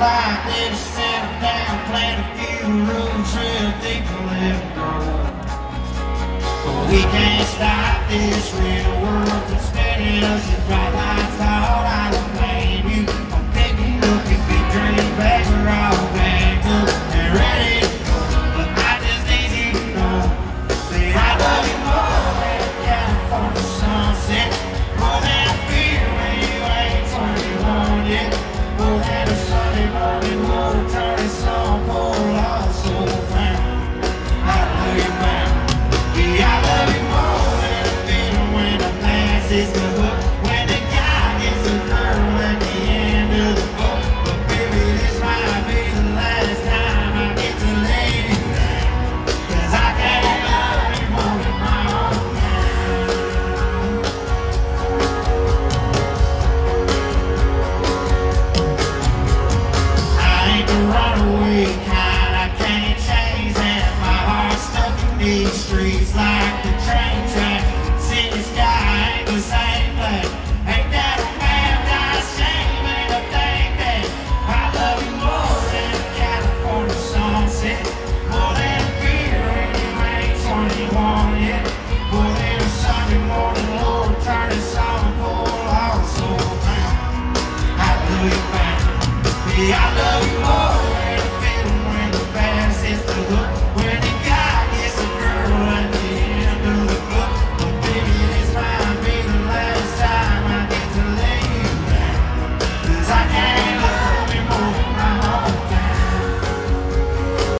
like this, settle down, plant a few roots real deep and let go. But we can't stop this real world from spinning us in bright lights. Thought I would blame you. I'm picking up your big dream bags are all bagged up and ready. But I just need you to know that I love you more than a California sunset, more than a beer when you ain't 21 yet, more than a Sunday morning motor turning some poor lost soul found. I love you, man. Yeah, I love you more than a feeling when the past is the hook, when the guy gets a girl at the end of the book. But baby, this might be the last time I get to lay you down, 'cause I can't love you more than my own man. I ain't the runaway kind, I can't change that. My heart's stuck in these streets like the train track. City sky ain't the same place. Ain't that a man got shame? And I think that I love you more than a California sunset, more than a beer when you ain't 21 yet, more than a Sunday morning Lord turning some poor lost soul found. I love you, man. Yeah, I love you.